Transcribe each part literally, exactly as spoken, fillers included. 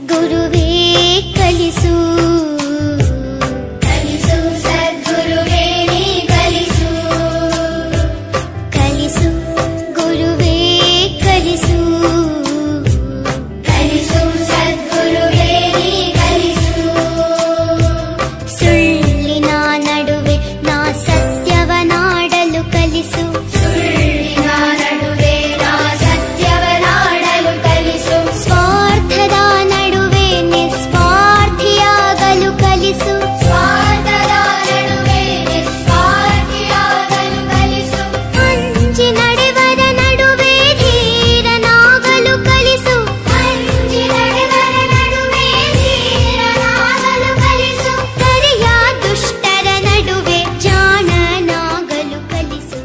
ಗುರುವೇ ಕಲಿಸು ಕಲಿಸು ಸದ್ಗುರುವೇ ನೀ ಕಲಿಸು ಕಲಿಸು ಗುರುವೇ ಕಲಿಸು ಕಲಿಸು ಸದ್ಗುರುವೇ ನೀ ಕಲಿಸು ಸುಳ್ಳಿನ ನಡುವೆ ನಾ ಸತ್ಯವನಾಡಲು ಕಲಿಸು ಸುಳ್ಳಿನ ನಡುವೆ ನಾ ಸತ್ಯವನಾಡಲು ಕಲಿಸು ಸ್ವಾರ್ಥದ ನಡುವೆ ನಿಸ್ವಾರ್ಥಿಯಾಗಲು ಕಲಿಸು ಸ್ವಾರ್ಥದ ನಡುವೆ ನಿಸ್ವಾರ್ಥಿಯಾಗಲು ಕಲಿಸು ಅಂಜಿ ನಡೆವರ ನಡುವೆ ಧೀರನಾಗಲು ಕಲಿಸು ಅಂಜಿ ನಡೆವರ ನಡುವೆ ಧೀರನಾಗಲು ಕಲಿಸು ಕರೆಯ ದುಷ್ಟರ ನಡುವೆ ಜಾಣನಾಗಲು ಕಲಿಸು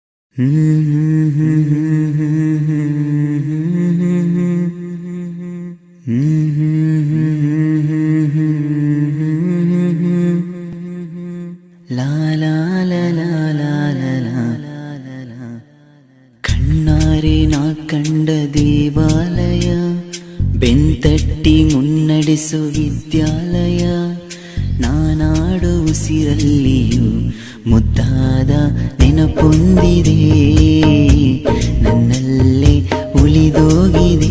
ಲಾ ಲಾ ಲಾ ಲಾ ಲಾ ಲಾ ಲಾ. ಕಣ್ಣಾರೆ ನಾ ಕಂಡ ದೇವಾಲಯ ಬೆಂತಟ್ಟಿ ಮುನ್ನಡೆಸು ವಿದ್ಯಾಲಯ ನಾನಾಡು ಉಸಿರಲ್ಲಿಯೂ ಮುದ್ದಾದ ನೆನಪೊಂದಿದೆ ನನ್ನಲ್ಲೇ ಉಳಿದೋಗಿದೆ